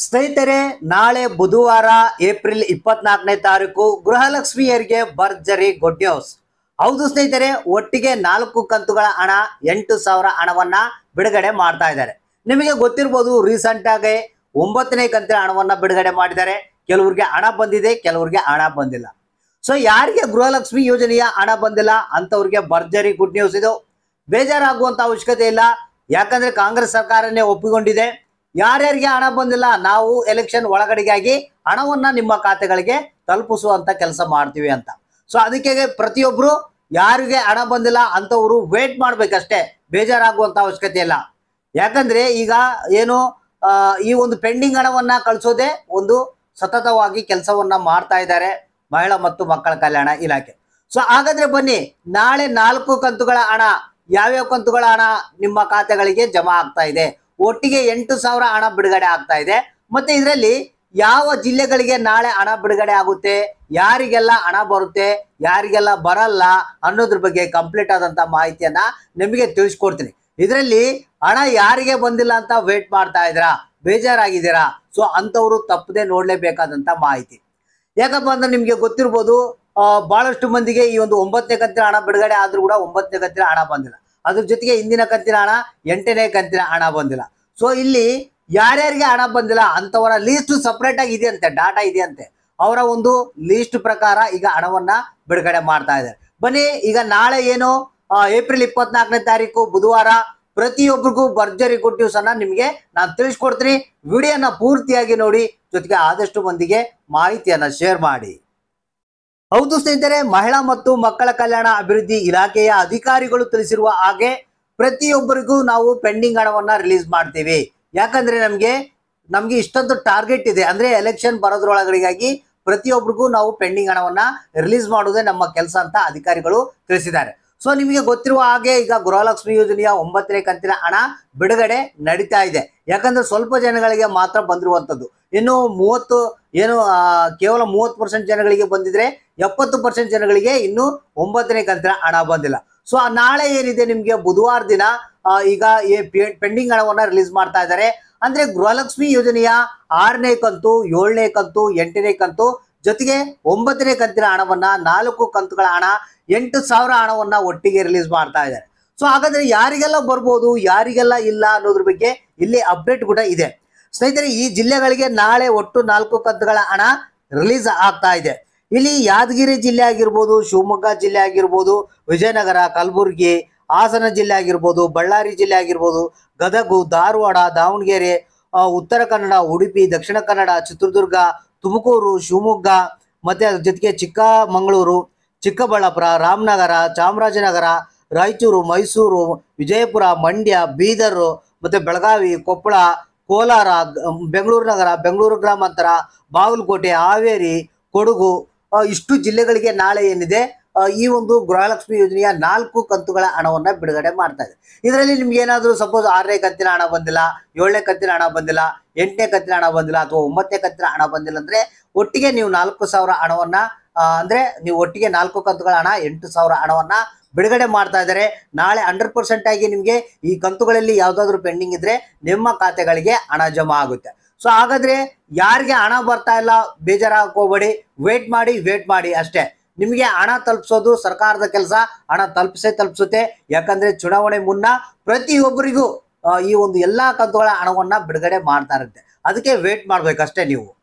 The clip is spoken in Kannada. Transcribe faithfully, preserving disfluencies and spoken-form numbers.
ಸ್ನೇಹಿತರೆ, ನಾಳೆ ಬುಧವಾರ ಏಪ್ರಿಲ್ ಇಪ್ಪತ್ನಾಲ್ಕನೇ ತಾರೀಕು ಗೃಹಲಕ್ಷ್ಮಿಯರಿಗೆ ಭರ್ಜರಿ ಗುಡ್ ನ್ಯೂಸ್. ಹೌದು ಸ್ನೇಹಿತರೆ, ಒಟ್ಟಿಗೆ ನಾಲ್ಕು ಕಂತುಗಳ ಹಣ ಎಂಟು ಸಾವಿರ ಹಣವನ್ನ ಬಿಡುಗಡೆ ಮಾಡ್ತಾ ಇದ್ದಾರೆ. ನಿಮಗೆ ಗೊತ್ತಿರಬಹುದು, ರೀಸೆಂಟ್ ಆಗಿ ಒಂಬತ್ತನೇ ಕಂತಿನ ಹಣವನ್ನ ಬಿಡುಗಡೆ ಮಾಡಿದ್ದಾರೆ. ಕೆಲವರಿಗೆ ಹಣ ಬಂದಿದೆ, ಕೆಲವರಿಗೆ ಹಣ ಬಂದಿಲ್ಲ. ಸೊ ಯಾರಿಗೆ ಗೃಹಲಕ್ಷ್ಮಿ ಯೋಜನೆಯ ಹಣ ಬಂದಿಲ್ಲ ಅಂತವ್ರಿಗೆ ಭರ್ಜರಿ ಗುಡ್ ನ್ಯೂಸ್ ಇದು. ಬೇಜಾರಾಗುವಂತ ಅವಶ್ಯಕತೆ ಇಲ್ಲ, ಯಾಕಂದ್ರೆ ಕಾಂಗ್ರೆಸ್ ಸರ್ಕಾರನೇ ಒಪ್ಪಿಕೊಂಡಿದೆ. ಯಾರ್ಯಾರಿಗೆ ಹಣ ಬಂದಿಲ್ಲ, ನಾವು ಎಲೆಕ್ಷನ್ ಒಳಗಡೆಗಾಗಿ ಹಣವನ್ನ ನಿಮ್ಮ ಖಾತೆಗಳಿಗೆ ತಲುಪಿಸುವಂತ ಕೆಲಸ ಮಾಡ್ತೀವಿ ಅಂತ. ಸೊ ಅದಕ್ಕೆ ಪ್ರತಿಯೊಬ್ರು ಯಾರಿಗೆ ಹಣ ಬಂದಿಲ್ಲ ಅಂತವರು ವೇಟ್ ಮಾಡ್ಬೇಕಷ್ಟೇ, ಬೇಜಾರಾಗುವಂತ ಅವಶ್ಯಕತೆ ಇಲ್ಲ. ಯಾಕಂದ್ರೆ ಈಗ ಏನು ಈ ಒಂದು ಪೆಂಡಿಂಗ್ ಹಣವನ್ನ ಕಳಿಸೋದೇ ಒಂದು ಸತತವಾಗಿ ಕೆಲಸವನ್ನ ಮಾಡ್ತಾ ಇದ್ದಾರೆ ಮಹಿಳಾ ಮತ್ತು ಮಕ್ಕಳ ಕಲ್ಯಾಣ ಇಲಾಖೆ. ಸೊ ಹಾಗಾದ್ರೆ ಬನ್ನಿ, ನಾಳೆ ನಾಲ್ಕು ಕಂತುಗಳ ಹಣ, ಯಾವ್ಯಾವ ಕಂತುಗಳ ಹಣ ನಿಮ್ಮ ಖಾತೆಗಳಿಗೆ ಜಮಾ ಆಗ್ತಾ ಇದೆ, ಒಟ್ಟಿಗೆ ಎಂಟು ಸಾವಿರ ಹಣ ಬಿಡುಗಡೆ ಆಗ್ತಾ ಇದೆ. ಮತ್ತೆ ಇದರಲ್ಲಿ ಯಾವ ಜಿಲ್ಲೆಗಳಿಗೆ ನಾಳೆ ಹಣ ಬಿಡುಗಡೆ ಆಗುತ್ತೆ, ಯಾರಿಗೆಲ್ಲ ಹಣ ಬರುತ್ತೆ, ಯಾರಿಗೆಲ್ಲ ಬರಲ್ಲ ಅನ್ನೋದ್ರ ಬಗ್ಗೆ ಕಂಪ್ಲೀಟ್ ಆದಂತ ಮಾಹಿತಿಯನ್ನ ನಿಮಗೆ ತಿಳಿಸ್ಕೊಡ್ತೀನಿ. ಇದರಲ್ಲಿ ಹಣ ಯಾರಿಗೆ ಬಂದಿಲ್ಲ ಅಂತ ವೇಟ್ ಮಾಡ್ತಾ ಇದ್ದೀರಾ, ಬೇಜಾರಾಗಿದ್ದೀರಾ, ಸೊ ಅಂತವರು ತಪ್ಪದೆ ನೋಡ್ಲೇಬೇಕಾದಂತ ಮಾಹಿತಿ. ಯಾಕಪ್ಪ ಅಂದ್ರೆ ನಿಮ್ಗೆ ಗೊತ್ತಿರ್ಬೋದು, ಬಹಳಷ್ಟು ಮಂದಿಗೆ ಈ ಒಂದು ಒಂಬತ್ತನೇ ಕಂತಿನ ಹಣ ಬಿಡುಗಡೆ ಆದ್ರೂ ಕೂಡ ಒಂಬತ್ತನೇ ಕಂತಿನ ಹಣ ಬಂದಿಲ್ಲ. ಅದ್ರ ಜೊತೆಗೆ ಇಂದಿನ ಕಂತಿನ ಹಣ, ಎಂಟನೇ ಕಂತಿನ ಹಣ ಬಂದಿಲ್ಲ. ಸೊ ಇಲ್ಲಿ ಯಾರ್ಯಾರಿಗೆ ಹಣ ಬಂದಿಲ್ಲ ಅಂತವರ ಲೀಸ್ಟ್ ಸಪರೇಟ್ ಆಗಿ ಇದೆಯಂತೆ, ಡಾಟಾ ಇದೆಯಂತೆ. ಅವರ ಒಂದು ಲೀಸ್ಟ್ ಪ್ರಕಾರ ಈಗ ಹಣವನ್ನ ಬಿಡುಗಡೆ ಮಾಡ್ತಾ ಇದ್ದಾರೆ. ಬನ್ನಿ, ಈಗ ನಾಳೆ ಏನು ಏಪ್ರಿಲ್ ಇಪ್ಪತ್ನಾಲ್ಕನೇ ತಾರೀಕು ಬುಧವಾರ, ಪ್ರತಿಯೊಬ್ಬರಿಗೂ ಭರ್ಜರಿ ಗುಡ್ ನ್ಯೂಸ್ ಅನ್ನ ನಿಮಗೆ ನಾನು ತಿಳಿಸ್ಕೊಡ್ತೀನಿ. ವಿಡಿಯೋನ ಪೂರ್ತಿಯಾಗಿ ನೋಡಿ, ಜೊತೆಗೆ ಆದಷ್ಟು ಮಂದಿಗೆ ಮಾಹಿತಿಯನ್ನ ಶೇರ್ ಮಾಡಿ. ಹೌದು ಸ್ನೇಹಿತರೆ, ಮಹಿಳಾ ಮತ್ತು ಮಕ್ಕಳ ಕಲ್ಯಾಣ ಅಭಿವೃದ್ಧಿ ಇಲಾಖೆಯ ಅಧಿಕಾರಿಗಳು ತಿಳಿಸಿರುವ ಹಾಗೆ ಪ್ರತಿಯೊಬ್ಬರಿಗೂ ನಾವು ಪೆಂಡಿಂಗ್ ಹಣವನ್ನ ರಿಲೀಸ್ ಮಾಡ್ತೀವಿ. ಯಾಕಂದ್ರೆ ನಮ್ಗೆ ನಮ್ಗೆ ಇಷ್ಟೊಂದು ಟಾರ್ಗೆಟ್ ಇದೆ, ಅಂದ್ರೆ ಎಲೆಕ್ಷನ್ ಬರೋದ್ರೊಳಗಡೆಗಾಗಿ ಪ್ರತಿಯೊಬ್ಬರಿಗೂ ನಾವು ಪೆಂಡಿಂಗ್ ಹಣವನ್ನ ರಿಲೀಸ್ ಮಾಡೋದೇ ನಮ್ಮ ಕೆಲಸ ಅಂತ ಅಧಿಕಾರಿಗಳು ತಿಳಿಸಿದ್ದಾರೆ. ಸೊ ನಿಮಗೆ ಗೊತ್ತಿರುವ ಹಾಗೆ ಈಗ ಗೃಹಲಕ್ಷ್ಮಿ ಯೋಜನೆಯ ಒಂಬತ್ತನೇ ಕಂತಿನ ಹಣ ಬಿಡುಗಡೆ ನಡೀತಾ ಇದೆ. ಯಾಕಂದ್ರೆ ಸ್ವಲ್ಪ ಜನಗಳಿಗೆ ಮಾತ್ರ ಬಂದಿರುವಂತದ್ದು, ಇನ್ನು ಮೂವತ್ತು ಏನು ಕೇವಲ ಮೂವತ್ತು ಪರ್ಸೆಂಟ್ ಜನಗಳಿಗೆ ಬಂದಿದ್ರೆ ಎಪ್ಪತ್ತು ಪರ್ಸೆಂಟ್ ಜನಗಳಿಗೆ ಇನ್ನು ಒಂಬತ್ತನೇ ಕಂತಿನ ಹಣ ಬಂದಿಲ್ಲ. ಸೊ ನಾಳೆ ಏನಿದೆ ನಿಮ್ಗೆ ಬುಧವಾರ ದಿನ ಈಗ ಪೆಂಡಿಂಗ್ ಹಣವನ್ನ ರಿಲೀಸ್ ಮಾಡ್ತಾ ಇದ್ದಾರೆ. ಅಂದ್ರೆ ಗೃಹಲಕ್ಷ್ಮಿ ಯೋಜನೆಯ ಆರನೇ ಕಂತು, ಏಳನೇ ಕಂತು, ಎಂಟನೇ ಕಂತು ಜೊತೆಗೆ ಒಂಬತ್ತನೇ ಕಂತಿನ ಹಣವನ್ನ, ನಾಲ್ಕು ಕಂತುಗಳ ಹಣ ಎಂಟು ಸಾವಿರ ಹಣವನ್ನ ಒಟ್ಟಿಗೆ ರಿಲೀಸ್ ಮಾಡ್ತಾ ಇದ್ದಾರೆ. ಸೊ ಹಾಗಾದ್ರೆ ಯಾರಿಗೆಲ್ಲ ಬರ್ಬೋದು, ಯಾರಿಗೆಲ್ಲ ಇಲ್ಲ ಅನ್ನೋದ್ರ ಬಗ್ಗೆ ಇಲ್ಲಿ ಅಪ್ಡೇಟ್ ಕೂಡ ಇದೆ. ಸ್ನೇಹಿತರೆ, ಈ ಜಿಲ್ಲೆಗಳಿಗೆ ನಾಳೆ ಒಟ್ಟು ನಾಲ್ಕು ಕಂತುಗಳ ಹಣ ರಿಲೀಸ್ ಆಗ್ತಾ ಇದೆ. ಇಲ್ಲಿ ಯಾದಗಿರಿ ಜಿಲ್ಲೆ ಆಗಿರ್ಬೋದು, ಶಿವಮೊಗ್ಗ ಜಿಲ್ಲೆ ಆಗಿರ್ಬೋದು, ವಿಜಯನಗರ, ಕಲಬುರಗಿ, ಹಾಸನ ಜಿಲ್ಲೆ ಆಗಿರ್ಬೋದು, ಬಳ್ಳಾರಿ ಜಿಲ್ಲೆ ಆಗಿರ್ಬೋದು, ಗದಗು, ಧಾರವಾಡ, ದಾವಣಗೆರೆ, ಉತ್ತರ ಕನ್ನಡ, ಉಡುಪಿ, ದಕ್ಷಿಣ ಕನ್ನಡ, ಚಿತ್ರದುರ್ಗ, ತುಮಕೂರು, ಶಿವಮೊಗ್ಗ, ಮತ್ತೆ ಅದ್ರ ಜೊತೆಗೆ ಚಿಕ್ಕಮಗಳೂರು, ಚಿಕ್ಕಬಳ್ಳಾಪುರ, ರಾಮನಗರ, ಚಾಮರಾಜನಗರ, ರಾಯಚೂರು, ಮೈಸೂರು, ವಿಜಯಪುರ, ಮಂಡ್ಯ, ಬೀದರ್, ಮತ್ತೆ ಬೆಳಗಾವಿ, ಕೊಪ್ಪಳ, ಕೋಲಾರ, ಬೆಂಗಳೂರು ನಗರ, ಬೆಂಗಳೂರು ಗ್ರಾಮಾಂತರ, ಬಾಗಲಕೋಟೆ, ಹಾವೇರಿ, ಕೊಡಗು, ಇಷ್ಟು ಜಿಲ್ಲೆಗಳಿಗೆ ನಾಳೆ ಏನಿದೆ ಈ ಒಂದು ಗೃಹಲಕ್ಷ್ಮಿ ಯೋಜನೆಯ ನಾಲ್ಕು ಕಂತುಗಳ ಹಣವನ್ನ ಬಿಡುಗಡೆ ಮಾಡ್ತಾ ಇದೆ. ಇದರಲ್ಲಿ ನಿಮ್ಗೆ ಏನಾದ್ರು ಸಪೋಸ್ ಆರನೇ ಕಂತಿನ ಹಣ ಬಂದಿಲ್ಲ, ಏಳನೇ ಕಂತಿನ ಹಣ ಬಂದಿಲ್ಲ, ಎಂಟನೇ ಕಂತಿನ ಹಣ ಬಂದಿಲ್ಲ, ಅಥವಾ ಒಂಬತ್ತನೇ ಕಂತಿನ ಹಣ ಬಂದಿಲ್ಲ ಅಂದ್ರೆ ಒಟ್ಟಿಗೆ ನೀವು ನಾಲ್ಕು ಸಾವಿರ ಹಣವನ್ನ ಅಂದ್ರೆ ನೀವು ಒಟ್ಟಿಗೆ ನಾಲ್ಕು ಕಂತುಗಳ ಹಣ ಎಂಟು ಸಾವಿರ ಹಣವನ್ನ ಬಿಡುಗಡೆ ಮಾಡ್ತಾ ಇದ್ದಾರೆ. ನಾಳೆ ಹಂಡ್ರೆಡ್ ಪರ್ಸೆಂಟ್ ಆಗಿ ನಿಮ್ಗೆ ಈ ಕಂತುಗಳಲ್ಲಿ ಯಾವ್ದಾದ್ರು ಪೆಂಡಿಂಗ್ ಇದ್ರೆ ನಿಮ್ಮ ಖಾತೆಗಳಿಗೆ ಹಣ ಜಮಾ ಆಗುತ್ತೆ. ಸೊ ಹಾಗಾದ್ರೆ ಯಾರಿಗೆ ಹಣ ಬರ್ತಾ ಇಲ್ಲ ಬೇಜಾರಾಗಕ್ ಹೋಗ್ಬೇಡಿ, ವೇಟ್ ಮಾಡಿ ವೇಟ್ ಮಾಡಿ ಅಷ್ಟೇ. ನಿಮಗೆ ಹಣ ತಲುಪಿಸೋದು ಸರ್ಕಾರದ ಕೆಲಸ, ಹಣ ತಲುಪಿಸೇ ತಲುಪಿಸುತ್ತೆ. ಯಾಕಂದ್ರೆ ಚುನಾವಣೆ ಮುನ್ನ ಪ್ರತಿಯೊಬ್ಬರಿಗೂ ಈ ಒಂದು ಎಲ್ಲಾ ಕಂತುಗಳ ಹಣವನ್ನ ಬಿಡುಗಡೆ ಮಾಡ್ತಾ ಇರುತ್ತೆ. ಅದಕ್ಕೆ ವೇಟ್ ಮಾಡ್ಬೇಕಷ್ಟೇ ನೀವು.